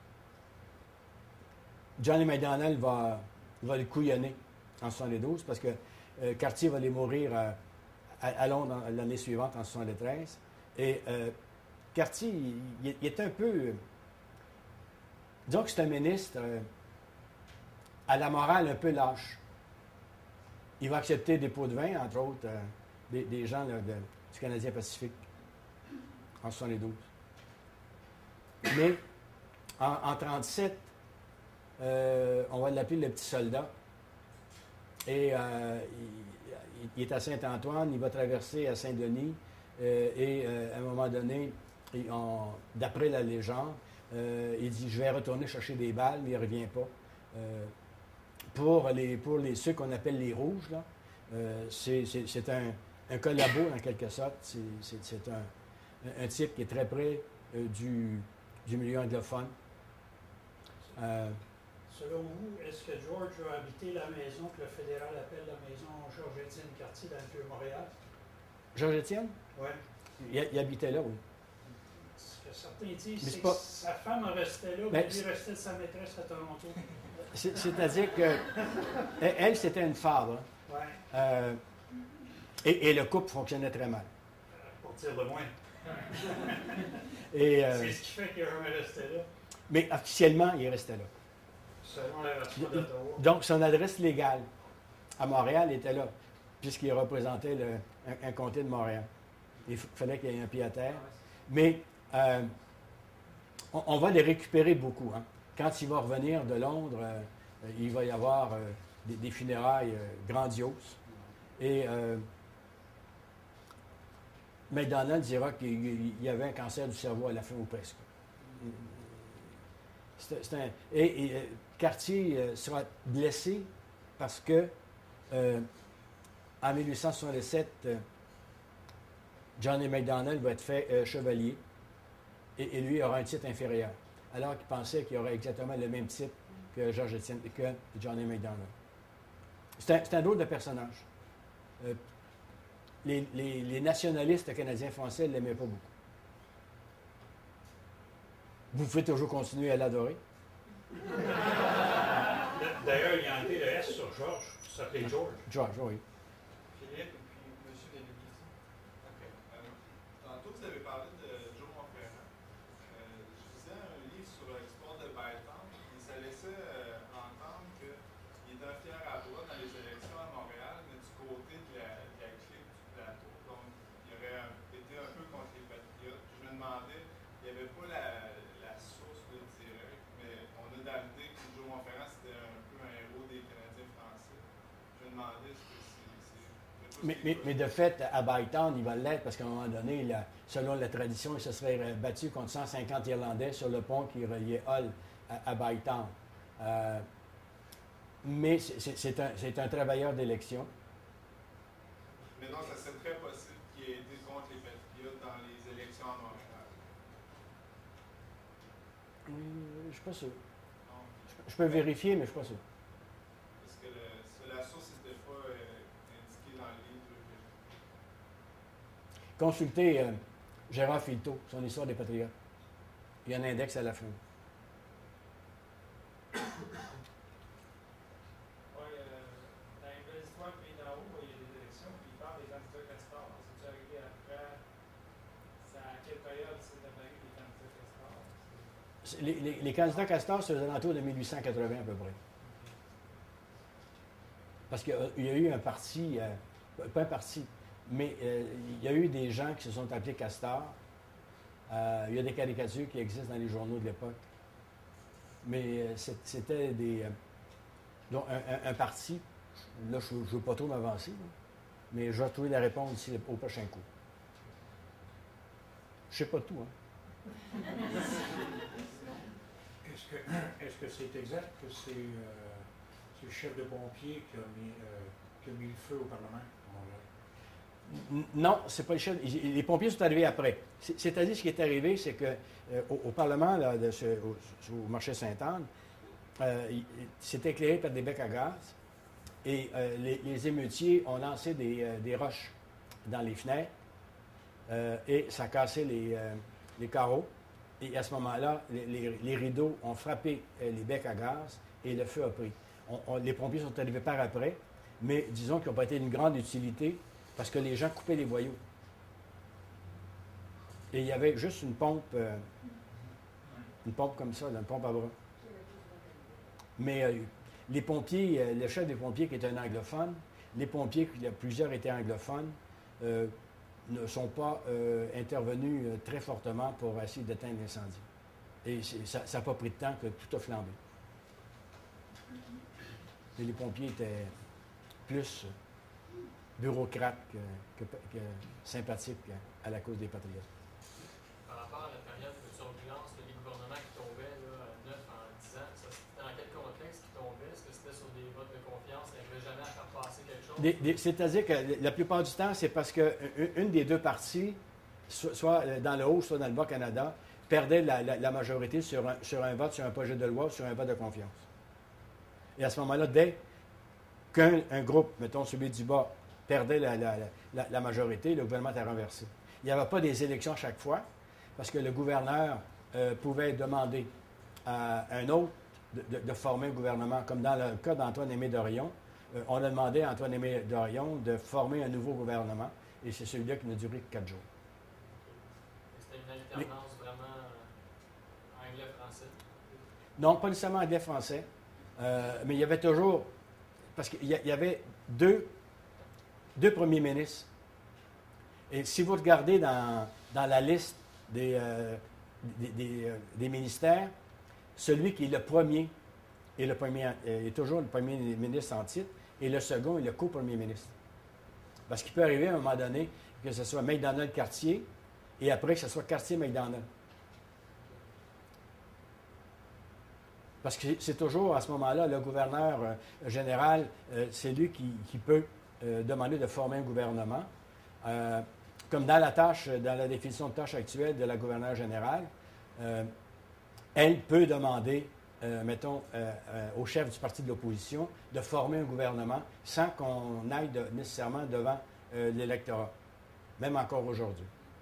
John A. Macdonald va, va le couillonner en soixante-douze parce que euh, Cartier va aller mourir euh, à, à Londres l'année suivante, en soixante-treize. Et euh, Cartier, il, il est un peu... Euh, disons que c'est un ministre euh, à la morale un peu lâche. Il va accepter des pots de vin, entre autres, euh, des, des gens là, de, du Canadien Pacifique en soixante-douze. Mais en, en trente-sept, euh, on va l'appeler le petit soldat. Et euh, il, il est à Saint-Antoine, il va traverser à Saint-Denis. Euh, et euh, à un moment donné, d'après la légende, euh, il dit « Je vais retourner chercher des balles », mais il ne revient pas. Euh, Pour, les, pour les, ceux qu'on appelle les rouges, là, euh, c'est, c'est, c'est un, un collabo, en quelque sorte. C'est, c'est, c'est un, un type qui est très près euh, du, du milieu anglophone. Euh,
Selon vous, est-ce que George a habité la maison que le fédéral appelle la maison Georges-Étienne Cartier dans le Vieux-Montréal?
Georges-Étienne?
Oui.
Il, il habitait là, oui.
Ce que certains disent,
Mais
c'est
c'est
que
pas...
sa femme restait là,
Mais
mais lui
c'est-
restait de sa maîtresse à Toronto.
C'est, c'est-à-dire que elle, elle, c'était une femme. Hein.
Oui,
Euh, et, et le couple fonctionnait très mal.
pour dire le moins.
Et, euh,
C'est ce qui fait qu'il n'est jamais resté là,
mais officiellement, il restait là.
selon la version d'Ottawa.
Donc, son adresse légale à Montréal était là, puisqu'il représentait le, un, un comté de Montréal. Il f- fallait qu'il y ait un pied à terre. Mais euh, on, on va les récupérer beaucoup. Hein. Quand il va revenir de Londres, euh, Euh, il va y avoir euh, des, des funérailles euh, grandioses. Et euh, McDonald dira qu'il y avait un cancer du cerveau à la fin ou presque. C'est, c'est un, et, et euh, Cartier euh, sera blessé parce que euh, en mille huit cent soixante-sept, euh, Johnny McDonald va être fait euh, chevalier et, et lui aura un titre inférieur, alors qu'il pensait qu'il aurait exactement le même titre que Georges Étienne, que Johnny McDonald. C'est un, c'est un drôle de personnage. Euh, les, les, les nationalistes canadiens-français ne l'aimaient pas beaucoup. Vous pouvez toujours continuer à l'adorer.
D'ailleurs, il a enlevé le S sur Georges. Ça s'appelait George.
George, oui.
Philippe, et puis monsieur qui a des questions.
OK. Euh, tantôt, vous avez parlé de Joe Montferrand. Euh, je lisais un livre sur l'histoire de Bytown, et ça laissait euh, entendre qu'il était un fier à droite dans les élections à Montréal, mais du côté de la, de la clique du plateau. Donc, il aurait un- été un peu contre les patriotes. Je me demandais, il n'y avait pas la, la source de direct, mais on a dans l'idée que Joe Montferrand, c'était un peu un héros des Canadiens français. Je me demandais ce que c'est. c'est-
Mais, mais, mais de fait, à Bytown, il va l'être parce qu'à un moment donné, la- selon la tradition, il se serait euh, battu contre cent cinquante Irlandais sur le pont qui reliait Hull à, à Bytown. Euh, mais c'est, c'est- c'est un, c'est un travailleur d'élection.
Mais donc, ça serait très possible qu'il ait été contre les patriotes dans les élections à Montréal.
Hum, Je ne suis pas sûr.
Non.
Je peux vérifier, mais je ne suis pas sûr.
Parce que le- sur la source n'était pas euh, indiquée dans le livre. que-
Consultez euh, Gérard Filteau, son histoire des patriotes. Il y a un index à la fin.
Oui, euh, dans les belles histoires du Pays d'en haut, il y a des élections, puis il parle des candidats Castor. C'est-tu arrivé après? Ça, à quelle période c'est apparu les candidats Castor?
C'est- Les, les- les candidats Castor, c'est aux alentours de mille huit cent quatre-vingts à peu près. Parce qu'il y a- il y a eu un parti, euh, pas un parti, mais euh, il y a eu des gens qui se sont appelés Castor. Euh, il y a des caricatures qui existent dans les journaux de l'époque. Mais euh, c'est- c'était des. euh, donc, un, un- un parti, là, je ne veux pas trop m'avancer, là, mais je vais trouver la réponse ici au prochain coup. Je ne sais pas tout, hein.
Est-ce que est-ce que c'est exact que c'est euh, c'est le chef de pompiers qui a mis, euh, qui a mis le feu au Parlement?
N- Non, c'est pas le chef. ils- Les pompiers sont arrivés après. C'est- C'est-à-dire, ce qui est arrivé, c'est que euh, au, au Parlement, là, de ce- au, au marché Sainte-Anne, euh, il- il- c'était éclairé par des becs à gaz. Et euh, les, les émeutiers ont lancé des, euh, des roches dans les fenêtres. euh, et ça a cassé les, euh, les carreaux. Et à ce moment-là, les, les- les rideaux ont frappé euh, les becs à gaz et le feu a pris. On- on- les pompiers sont arrivés par après, mais disons qu'ils n'ont pas été d'une grande utilité parce que les gens coupaient les boyaux. Et il y avait juste une pompe, euh, une pompe comme ça, là, une pompe à bras. Mais euh, les pompiers, euh, le chef des pompiers qui est un anglophone, les pompiers, il y a plusieurs étaient anglophones, euh, ne sont pas euh, intervenus euh, très fortement pour essayer d'éteindre l'incendie. Et c'est- ça n'a pas pris de temps que tout a flambé. Et les pompiers étaient plus euh, bureaucrates que, que- que sympathiques à la cause des patriotes.
Par rapport à la période de turbulence, les gouvernements qui tombaient là, à neuf en dix ans, ça, c'était dans quel contexte qui tombaient? Est-ce que c'était sur des votes de confiance? Ils n'arrivaient jamais à faire passer quelque chose?
Des- des- C'est-à-dire que la plupart du temps, c'est parce qu'une des deux parties, so- soit dans le Haut, soit dans le Bas-Canada, perdait la, la- la majorité sur un, sur un vote, sur un projet de loi ou sur un vote de confiance. Et à ce moment-là, dès qu'un un groupe, mettons celui du Bas, perdait la, la- la- la majorité, le gouvernement était renversé. Il n'y avait pas des élections à chaque fois, parce que le gouverneur euh, pouvait demander à un autre de, de- de former un gouvernement, comme dans le cas d'Antoine-Aimé Dorion. Euh, on a demandé à Antoine-Aimé Dorion de former un nouveau gouvernement, et c'est celui-là qui n'a duré que quatre jours.
C'était une alternance vraiment euh, anglais-français.
Non, pas nécessairement anglais-français, euh, mais il y avait toujours... Parce qu'il y, a- il y avait deux, deux premiers ministres. Et si vous regardez dans, dans la liste des, euh, des, des, euh, des ministères, celui qui est le premier est, le premier, est toujours le premier ministre en titre, et le second est le co-premier ministre. Parce qu'il peut arriver à un moment donné que ce soit McDonald-Cartier, et après que ce soit Cartier-McDonald. Parce que c'est toujours, à ce moment-là, le gouverneur euh, général, euh, c'est lui qui, qui peut euh, demander de former un gouvernement. Euh, comme dans la tâche, dans la définition de tâche actuelle de la gouverneure générale, euh, elle peut demander, euh, mettons, euh, euh, au chef du parti de l'opposition de former un gouvernement sans qu'on aille de, nécessairement devant euh, l'électorat, même encore aujourd'hui.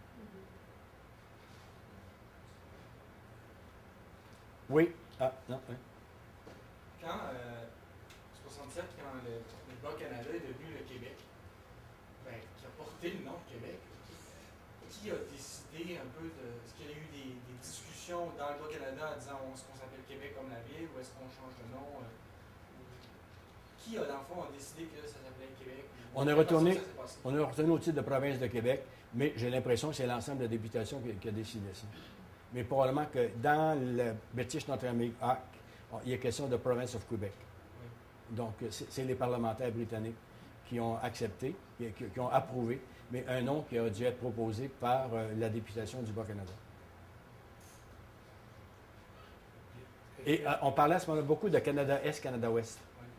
Oui. Ah, non, oui.
Quand, euh, soixante-sept, quand le, le Bas-Canada est devenu le Québec, ben, qui a porté le nom de Québec, qui a décidé un peu de... Est-ce qu'il y a eu des, des discussions dans le Bas-Canada en disant est-ce qu'on s'appelle Québec comme la ville ou est-ce qu'on change de nom? Euh, qui, a, dans le fond, a décidé que ça s'appelait Québec?
On est retourné, on est retourné au titre de province de Québec, mais j'ai l'impression que c'est l'ensemble de la députation qui, qui a décidé ça. Mais probablement que dans le British North American Act, il y a question de Province of Quebec. Oui. Donc, c'est les parlementaires britanniques qui ont accepté, qui, qui ont approuvé, mais un nom qui a dû être proposé par euh, la députation du Bas-Canada. Et euh, on parlait à ce moment-là beaucoup de Canada-Est, Canada-Ouest.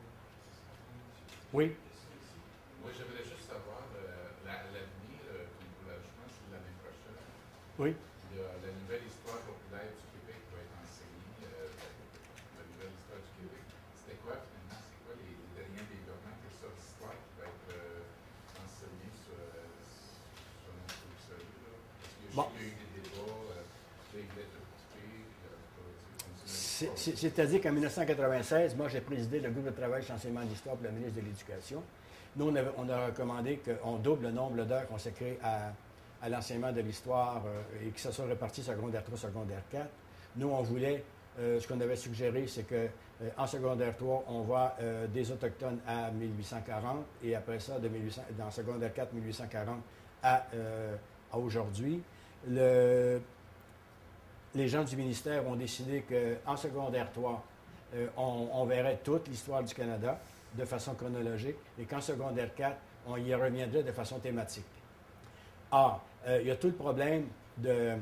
Oui?
Moi, j'aimerais juste savoir euh, l'avenir euh, pour l'ajustement, c'est l'année prochaine.
Oui.
Il y a la nouvelle histoire populaire du Québec qui va être enseignée, euh, la nouvelle histoire du Québec. C'était quoi finalement? C'est quoi les, les derniers développements de cette histoire qui va être euh, enseignée sur, euh, sur notre professeur? Parce que je bon. sais qu'il y a eu des débats, euh, là, il voulait tout couper,
c'est-à-dire qu'en mille neuf cent quatre-vingt-seize, moi, j'ai présidé le groupe de travail sur l'enseignement d'histoire pour le ministre de l'Éducation. Nous, on, avait, on a recommandé qu'on double le nombre d'heures consacrées à, à l'enseignement de l'histoire euh, et que ça soit réparti secondaire trois, secondaire quatre. Nous, on voulait, euh, ce qu'on avait suggéré, c'est qu'en euh, secondaire trois, on voit euh, des Autochtones à mille huit cent quarante et après ça, de mille huit cents, dans secondaire quatre, mille huit cent quarante à, euh, à aujourd'hui. Le... Les gens du ministère ont décidé qu'en secondaire trois, euh, on, on verrait toute l'histoire du Canada de façon chronologique et qu'en secondaire quatre, on y reviendrait de façon thématique. Or, euh, il y a tout le problème de,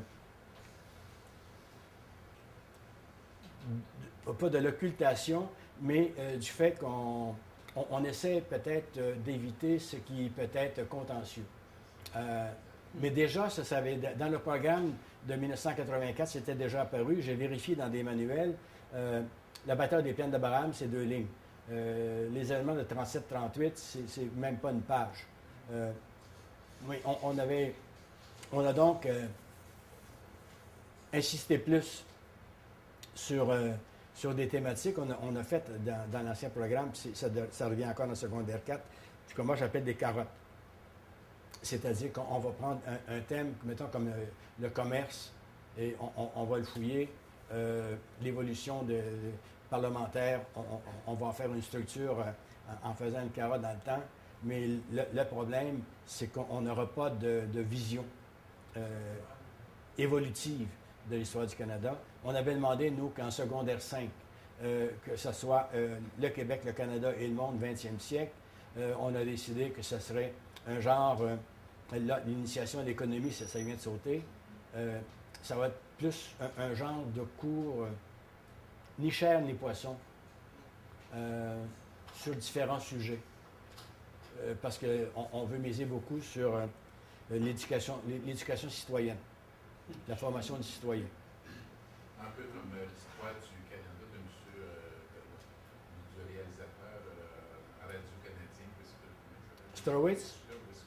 de pas de l'occultation, mais euh, du fait qu'on on, on essaie peut-être euh, d'éviter ce qui peut être contentieux. Euh, mais déjà, ça, ça avait, dans le programme de mille neuf cent quatre-vingt-quatre, c'était déjà apparu. J'ai vérifié dans des manuels. Euh, la bataille des plaines d'Abraham, c'est deux lignes. Euh, les éléments de trente-sept trente-huit, c'est même pas une page. Euh, oui, on, on avait... On a donc euh, insisté plus sur, euh, sur des thématiques. On a, on a fait dans, dans l'ancien programme, ça, ça revient encore dans le secondaire quatre, ce que moi j'appelle des carottes. C'est-à-dire qu'on va prendre un, un thème, mettons comme euh, le commerce, et on, on, on va le fouiller, euh, l'évolution de, de parlementaire, on, on, on va en faire une structure euh, en, en faisant une carotte dans le temps, mais le, le problème, c'est qu'on n'aura pas de, de vision euh, évolutive de l'histoire du Canada. On avait demandé, nous, qu'en secondaire cinq, euh, que ce soit euh, le Québec, le Canada et le monde vingtième siècle, euh, on a décidé que ce serait un genre... Euh, Là, l'initiation à l'économie, ça, ça vient de sauter. Euh, ça va être plus un, un genre de cours, euh, ni chair ni poisson, euh, sur différents sujets. Euh, parce qu'on on veut miser beaucoup sur euh, l'éducation l'éducation citoyenne, la formation du citoyen.
Un peu comme euh, l'histoire du Canada de M. Euh, du réalisateur euh, à Radio-Canadien.
Storowitz?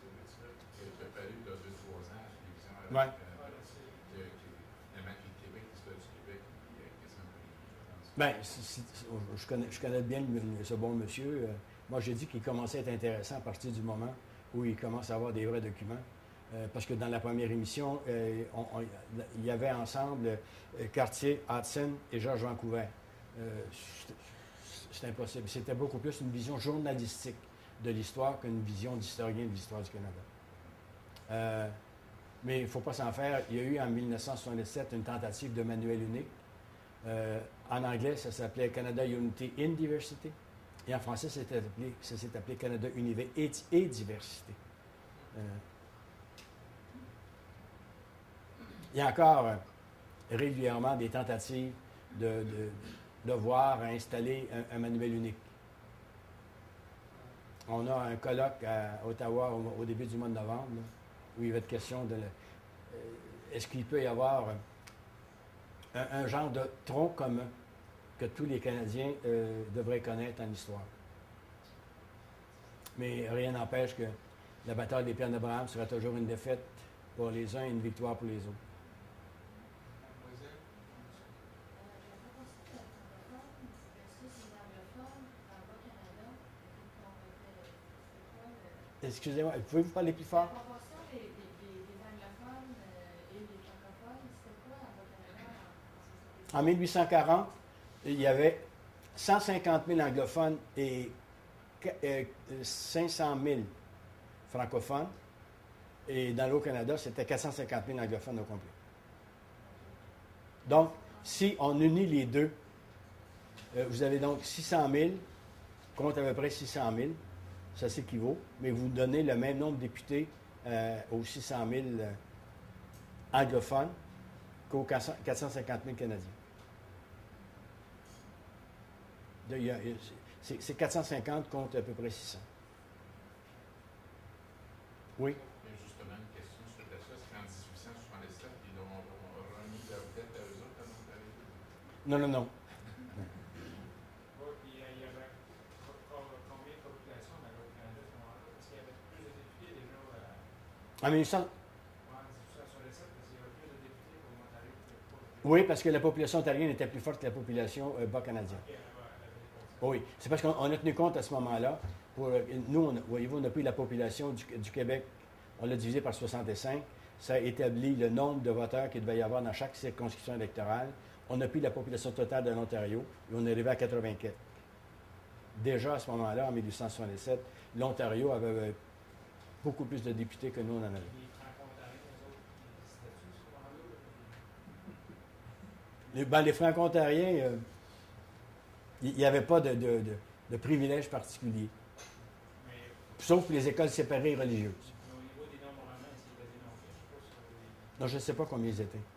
Ouais.
Bien, je connais, je connais bien le, ce bon monsieur. Euh, moi, j'ai dit qu'il commençait à être intéressant à partir du moment où il commence à avoir des vrais documents. Euh, parce que dans la première émission, euh, on, on, il y avait ensemble euh, Cartier, Hudson et Georges Vancouver. Euh, C'est impossible. C'était beaucoup plus une vision journalistique de l'histoire qu'une vision d'historien de l'histoire du Canada. Euh, Mais il ne faut pas s'en faire. Il y a eu en mille neuf cent soixante-dix-sept une tentative de manuel unique. Euh, en anglais, ça s'appelait Canada Unity in Diversity. Et en français, c'était appelé, ça s'est appelé Canada Unité et, et Diversité. Euh, il y a encore euh, régulièrement des tentatives de, de, de voir installer un, un manuel unique. On a un colloque à Ottawa au, au début du mois de novembre, là, où il va être question de... Euh, est-ce qu'il peut y avoir un, un genre de tronc commun que tous les Canadiens euh, devraient connaître en histoire? Mais rien n'empêche que la bataille des plaines d'Abraham sera toujours une défaite pour les uns et une victoire pour les autres. Excusez-moi, pouvez-vous parler plus fort?
La proportion des, des, des, des anglophones euh, et des francophones, c'était quoi dans le Canada en, en
En mille huit cent quarante, il y avait cent cinquante mille anglophones et cinq cent mille francophones. Et dans l'Haut-Canada, c'était quatre cent cinquante mille anglophones au complet. Donc, si on unit les deux, euh, vous avez donc six cent mille contre à peu près six cent mille. Ça s'équivaut, mais vous donnez le même nombre de députés euh, aux six cent mille euh, anglophones qu'aux quatre cent cinquante mille Canadiens. De, il y a, c'est, c'est quatre cent cinquante contre à peu près six cents. Oui?
Il y a justement une question sur ça. C'est qu'en dix-huit cent soixante-sept, ils ont, ont remis leur dette à eux autres en Ontario.
Non, non, non. En mille huit cents... Oui, parce que la population ontarienne était plus forte que la population euh, bas-canadienne. Oui, c'est parce qu'on on a tenu compte à ce moment-là. Pour, nous, on, voyez-vous, on a pris la population du, du Québec, on l'a divisé par soixante-cinq. Ça a établi le nombre de voteurs qu'il devait y avoir dans chaque circonscription électorale. On a pris la population totale de l'Ontario et on est arrivé à quatre-vingt-quatre. Déjà à ce moment-là, en mille huit cent soixante-sept, l'Ontario avait beaucoup plus de députés que nous, on en avait. Les, ben, les Franco-Ontariens, il euh, n'y avait pas de, de, de, de privilèges particuliers. Sauf pour les écoles séparées religieuses. Non, je ne sais pas combien ils étaient.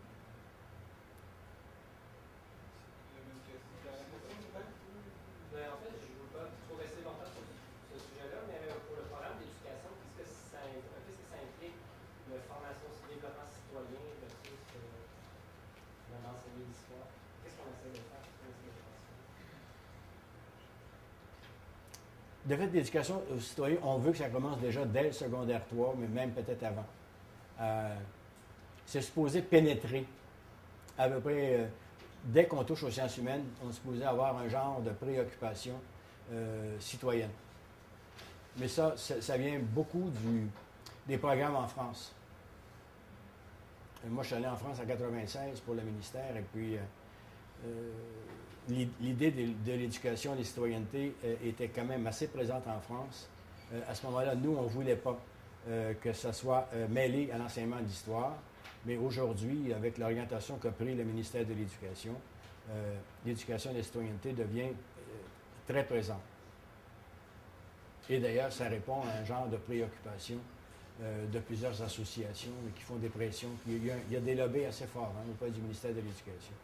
De fait, l'éducation aux citoyens, on veut que ça commence déjà dès le secondaire trois, mais même peut-être avant. Euh, c'est supposé pénétrer à peu près, euh, dès qu'on touche aux sciences humaines, on est supposé avoir un genre de préoccupation euh, citoyenne. Mais ça, ça, ça vient beaucoup du, des programmes en France. Euh, moi, je suis allé en France en quatre-vingt-seize pour le ministère, et puis... Euh, euh, l'idée de, de l'éducation et de la citoyenneté euh, était quand même assez présente en France. Euh, à ce moment-là, nous, on ne voulait pas euh, que ça soit euh, mêlé à l'enseignement de l'histoire. Mais aujourd'hui, avec l'orientation qu'a pris le ministère de l'Éducation, euh, l'éducation et la citoyenneté devient euh, très présente. Et d'ailleurs, ça répond à un genre de préoccupation euh, de plusieurs associations qui font des pressions. Il y a, il y a des lobbies assez forts hein, auprès du ministère de l'Éducation.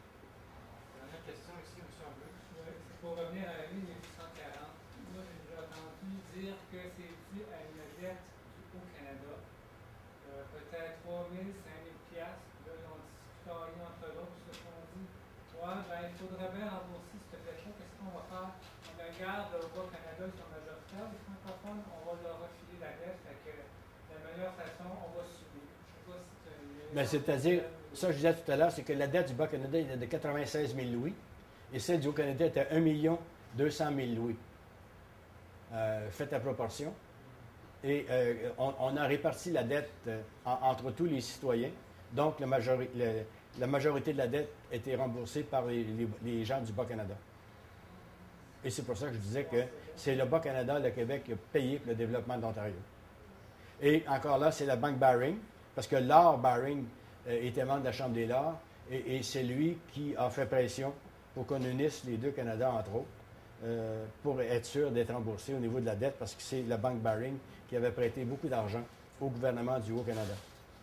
Pour revenir à l'année mille huit cent quarante, moi j'ai déjà entendu dire que c'est dû à une dette au Canada, euh, peut-être trois mille, cinq mille piastres. Là, ils ont discuté entre l'autre, ce qu'on dit. Ouais, ben, il faudrait bien rembourser cette dette-là. Qu'est-ce qu'on va faire? On regarde au Bas-Canada, ils sont majoritaires, les francophones, on va leur refiler la dette. Fait que de la meilleure façon, on va subir. Je sais pas si tu as
ben, c'est-à-dire, ça je disais tout à l'heure, c'est que la dette du Bas-Canada était de quatre-vingt-seize mille louis. Et celle du Haut-Canada était un million deux cent mille louis. Euh, faites à proportion. Et euh, on, on a réparti la dette euh, en, entre tous les citoyens. Donc, la, majori- le, la majorité de la dette était remboursée par les, les, les gens du Bas-Canada. Et c'est pour ça que je disais que c'est le Bas-Canada, le Québec, qui a payé pour le développement de l'Ontario. Et encore là, c'est la Banque Baring, parce que Laure Baring euh, était membre de la Chambre des Lords. Et, et c'est lui qui a fait pression pour qu'on unisse les deux Canada, entre autres, euh, pour être sûr d'être remboursé au niveau de la dette, parce que c'est la Banque Baring qui avait prêté beaucoup d'argent au gouvernement du Haut-Canada.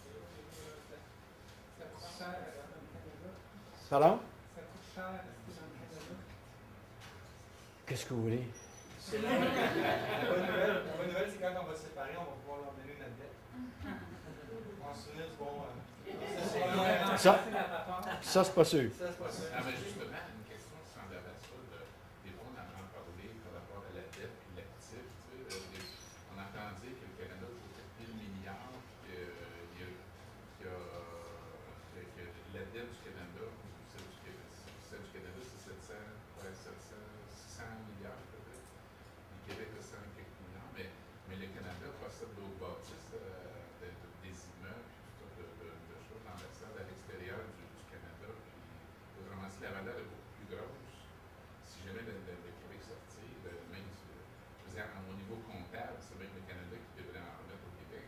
Ça coûte cher dans le Canada.
Pardon?
Ça coûte cher dans le Canada.
Qu'est-ce que vous voulez?
La bonne nouvelle, la bonne nouvelle, c'est quand on va se séparer, on va pouvoir leur donner notre dette. On va se souvenir du bon. Euh,
ça, ça c'est pas sûr.
Ça, c'est pas sûr.
Ah, mais justement, une question semblable à ça, de, des fois on entend parler par rapport à la dette et l'actif. Tu sais, euh, des, on entend dire que le Canada coûte mille milliards, que, euh, y a, que, euh, que la dette du Canada, ou celle du Québec, celle du Canada, c'est sept cents, ouais, sept cents, six cents milliards peut-être. Le Québec a cent quelques milliards, mais, mais le Canada possède d'autres bâtisses, euh, de, de, des immeubles, puis tout de, de, de choses d'ambassade à l'extérieur du, du Canada. Puis, autrement dit, la valeur est beaucoup plus grosse. Si jamais le, le, le Québec sortit, le, même, je veux dire, au niveau comptable, c'est même le Canada qui devrait en remettre au Québec.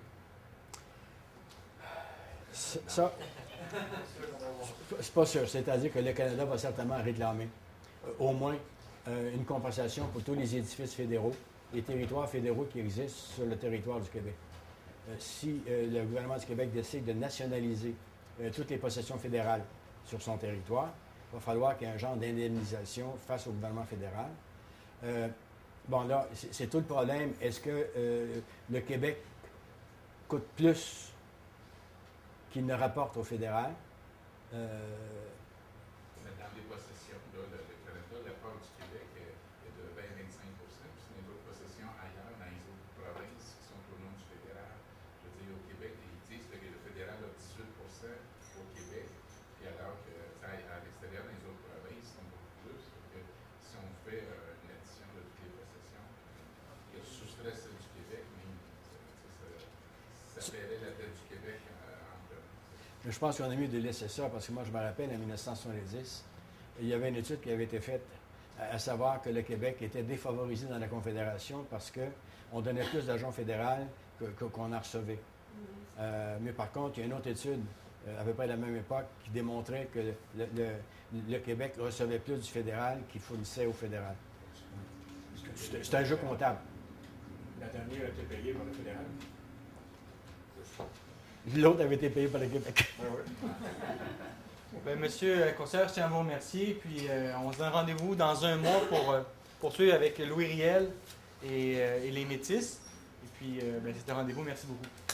Ça, c'est pas sûr. C'est-à-dire que le Canada va certainement réclamer euh, au moins euh, une compensation pour tous les édifices fédéraux, les territoires fédéraux qui existent sur le territoire du Québec. Euh, si euh, le gouvernement du Québec décide de nationaliser euh, toutes les possessions fédérales sur son territoire, il va falloir qu'il y ait un genre d'indemnisation face au gouvernement fédéral. Euh, bon, là, c'est, c'est tout le problème. Est-ce que euh, le Québec coûte plus qu'il ne rapporte au fédéral? Euh,
Mais dans les possessions, là, le, le Canada, la part du Québec est, est de vingt à vingt-cinq pour cent, puis c'est les autres possessions ailleurs, dans les autres provinces qui sont au nom du fédéral. Je veux dire, au Québec, ils disent que le fédéral a dix-huit pour cent au Québec, puis alors que à, à l'extérieur, dans les autres provinces, ils sont beaucoup plus. Donc, si on fait euh, une addition de toutes les possessions, il y a soustrait celle du Québec, mais ça, ça, ça paierait la dette du Québec euh, en plein.
Mais je pense qu'on a mieux de laisser ça, parce que moi, je me rappelle, en dix-neuf cent soixante-dix, il y avait une étude qui avait été faite, à, à savoir que le Québec était défavorisé dans la Confédération parce qu'on donnait plus d'argent fédéral que, que, qu'on en recevait. Euh, mais par contre, il y a une autre étude, euh, à peu près à la même époque, qui démontrait que le, le, le Québec recevait plus du fédéral qu'il fournissait au fédéral. C'est, c'est un jeu comptable.
La dernière a été payée par le fédéral.
L'autre avait été payé par le Québec.
Ah oui.
Ben, monsieur le conseiller, je tiens à vous remercier. Puis euh, on se donne rendez-vous dans un mois pour euh, poursuivre avec Louis Riel et, euh, et les Métis. Et puis, euh, ben, c'était un rendez-vous. Merci beaucoup.